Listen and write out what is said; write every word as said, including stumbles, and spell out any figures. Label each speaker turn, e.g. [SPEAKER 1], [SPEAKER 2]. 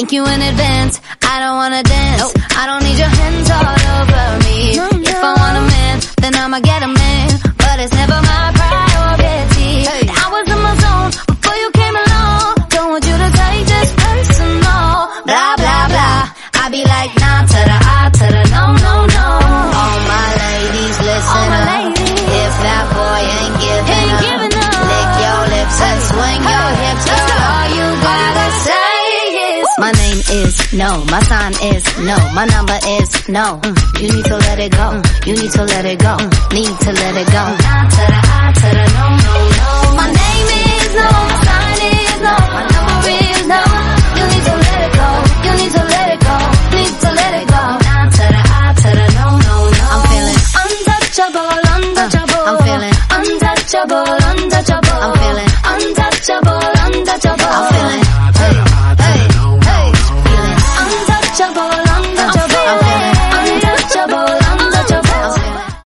[SPEAKER 1] thank you in advance. I don't wanna dance, nope. I don't need your hands all over me. No, no. If I want a man, then I'ma get a man, but it's never my priority. Hey. I was in my zone before you came along. Don't want you to take this personal. Blah, blah, blah. I be like, nah to the I to the no, no, no. All my ladies, listen my up. Ladies. If that boy ain't giving ain't up, giving up, lick your lips hey. and swing hey. your hips. Girl, all you gotta say is, my name is no, my sign is no, my number is no. Mm. You need to let it go, mm. you need to let it go, mm. need to let it go. Nah to the I to the no, no, no. My name is no, my sign is no, my number is no. You need to let it go, you need to let it go, need to let it go. Nah to the I to the no, no, no. I'm feeling untouchable, untouchable. Uh, I'm feeling untouchable.